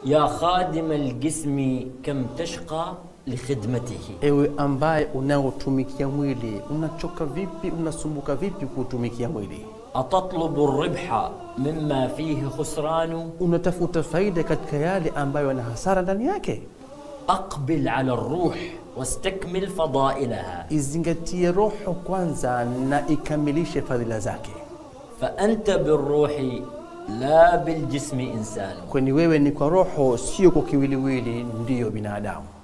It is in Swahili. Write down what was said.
يا خادم الجسم كم تشقى لخدمته. Ewe ambaye unaotumikia mwili, unachoka vipi, unasumbuka vipi kutumikia mwili? أتطلب الربح مما فيه خسران. Unatafuta faida katika yale ambayo yana hasara ndani yake. أقبل على الروح واستكمل فضائلها. Izingatie roho kwanza na ikamilishe fadhila zake. فأنت بالروح لا بالجسم إنسان. Kwani wewe ni kwa roho, sio kwa kiwiliwili ndiyo binadamu.